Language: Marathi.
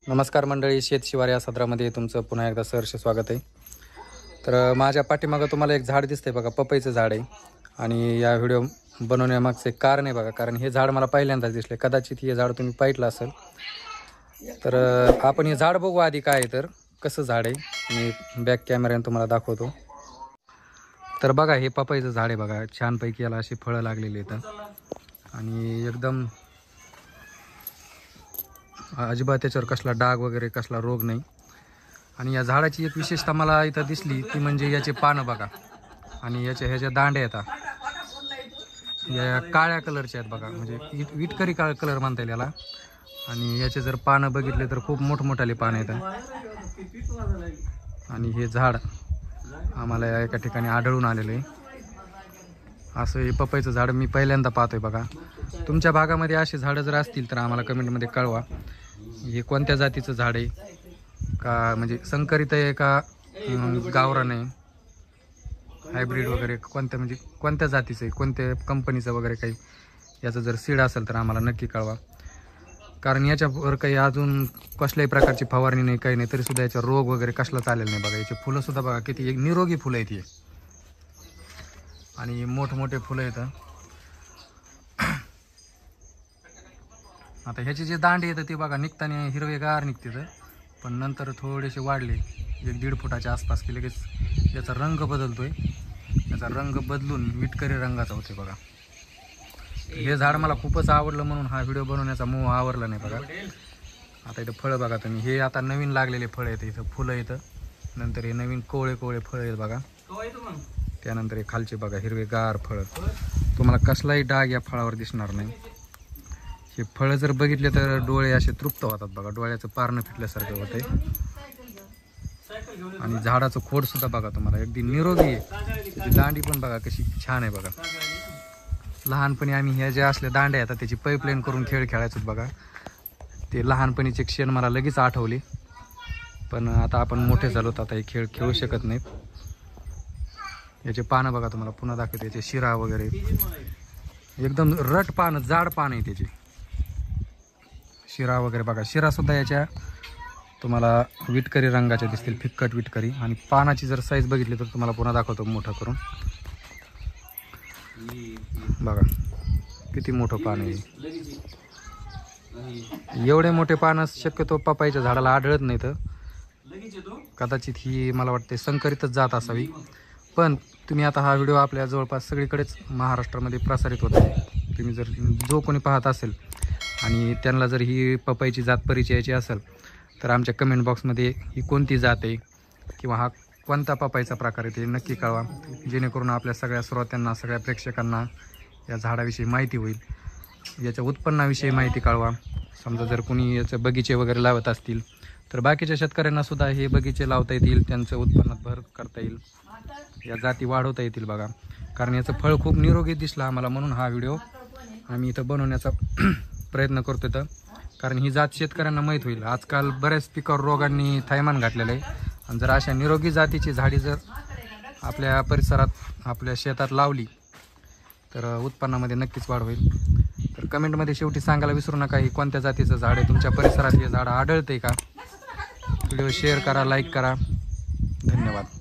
नमस्कार मंडळी, शेत शिवार या सदरामध्ये तुमचं पुन्हा एकदा सहर्ष स्वागत आहे। तर माझ्या पाठीमागं तुम्हाला एक झाड दिसतंय बघा, पपईचं झाड आहे। आणि या व्हिडिओ बनवण्यामागचं एक कारण आहे बघा, कारण हे झाड मला पहिल्यांदाच दिसले। कदाचित हे झाड तुम्ही पाहिलं असेल। तर आपण हे झाड बघू आधी काय आहे, तर कसं झाड आहे मी बॅक कॅमेऱ्याने तुम्हाला दाखवतो। तर बघा, हे पपईचं झाड आहे बघा, छानपैकी याला अशी फळं लागलेली आहेत आणि एकदम अजिबात त्याच्यावर कसला डाग वगैरे कसला रोग नाही। आणि या झाडाची एक विशेषता मला इथं दिसली ती म्हणजे याचे पानं बघा, आणि ह्याच्या दांड्या येतात या काळ्या कलरच्या आहेत बघा, म्हणजे विटकरी काळा कलर म्हणता येईल याला। आणि याचे जर पानं बघितले तर खूप मोठमोठाले पानं येतात। आणि हे झाड आम्हाला या एका ठिकाणी आढळून आलेलं आहे। असं हे पपईचं झाड मी पहिल्यांदा पाहतोय बघा। तुमच्या भागामध्ये असे झाडं जर असतील तर आम्हाला कमेंटमध्ये कळवा। हे कोणत्या जातीचं झाड आहे, का म्हणजे संकरित आहे का गावरान आहे, हायब्रिड वगैरे कोणत्या म्हणजे कोणत्या जातीचं आहे, कोणत्या कंपनीचं वगैरे काही याचं जर सीड असेल तर आम्हाला नक्की कळवा। कारण याच्यावर काही अजून कसल्याही प्रकारची फवारणी नाही, काही नाही, तरीसुद्धा याचा रोग वगैरे कसला चालेल नाही बघा। याचे फुलंसुद्धा बघा किती एक निरोगी फुलं आहेत ही, आणि मोठमोठे फुलं येतं। आता ह्याचे जे दांडे येतं ते बघा निघताना हिरवेगार निघते, पण नंतर थोडेसे वाढले 1-1.5 फुटाच्या आसपास की लगेच याचा रंग बदलतोय। याचा रंग बदलून विटकरी रंगाचा होते बघा। हे झाड मला खूपच आवडलं म्हणून हा व्हिडिओ बनवण्याचा मोह आवरला नाही बघा। आता इथं फळं बघा तुम्ही, हे आता नवीन लागलेले फळं येतं, इथं फुलं येतं, नंतर हे नवीन कोवळे फळं आहेत बघा। त्यानंतर हे खालचे बघा हिरवेगार फळं, तुम्हाला कसलाही डाग या फळावर दिसणार नाही। हे फळं जर बघितले तर डोळे असे तृप्त होतात बघा, डोळ्याचं पारणं फिटल्यासारखं होतंय। आणि झाडाचं खोड सुद्धा बघा तुम्हाला अगदी निरोगी आहे, त्याची दांडी पण बघा कशी छान आहे बघा। लहानपणी आम्ही ह्या ज्या असल्या दांड्या येतात त्याची पाईपलाईन करून खेळ खेळायचो बघा। ते लहानपणीचे क्षण मला लगेच आठवले, पण आता आपण मोठे झालो तर आता हे खेळ खेळू शकत नाहीत। याचे पानं बघा तुम्हाला पुन्हा दाखवते, याचे शिरा वगैरे एकदम रट पानं, जाड पानं आहे त्याची, शिरा वगैरे बघा। शिरा सुद्धा याच्या तुम्हाला विटकरी रंगाचे दिसतील, फिक्कट विटकरी। आणि पानाची जर साईज बघितली तर तुम्हाला पुन्हा दाखवतो मोठं करून बघा, किती मोठं पान आहे। एवढे मोठे पानं शक्यतो पपईच्या झाडाला आढळत नाही, तर कदाचित ही मला वाटते संकरितच जात असावी। पण तुम्ही आता हा व्हिडिओ आपल्या जवळपास सगळीकडेच महाराष्ट्रामध्ये प्रसारित होत आहे। तुम्ही जर जो कोणी पाहत असेल आणि त्यांना जर ही पपईची जात परिचयाची असेल तर आमच्या कमेंट बॉक्समध्ये ही कोणती जात आहे किंवा हा कोणता पपईचा प्रकार आहे ते नक्की कळवा, जेणेकरून आपल्या सगळ्या श्रोत्यांना, सगळ्या प्रेक्षकांना या झाडाविषयी माहिती होईल, याच्या उत्पन्नाविषयी माहिती कळवा। समजा जर कोणी याचे बगीचे वगैरे लावत असतील तर बाकीच्या शेतकऱ्यांनासुद्धा हे बगीचे लावता येतील, त्यांचं उत्पन्नात भर करता येईल, या जाती वाढवता येतील बघा। कारण याचं फळ खूप निरोगी दिसलं आम्हाला, म्हणून हा व्हिडिओ आम्ही इथं बनवण्याचा प्रयत्न करतो तर, कारण ही जात शेतकऱ्यांना माहीत होईल। आजकाल बऱ्याच पिकावर रोगांनी थैमान घातलेलं आहे, आणि जर अशा निरोगी जातीची झाडी जर आपल्या परिसरात, आपल्या शेतात लावली तर उत्पन्नामध्ये नक्कीच वाढ होईल। तर कमेंटमध्ये शेवटी सांगायला विसरू नका ही कोणत्या जातीचं झाड आहे, तुमच्या परिसरात हे झाड आढळते का। व्हिडिओ शेअर करा, लाईक करा, धन्यवाद।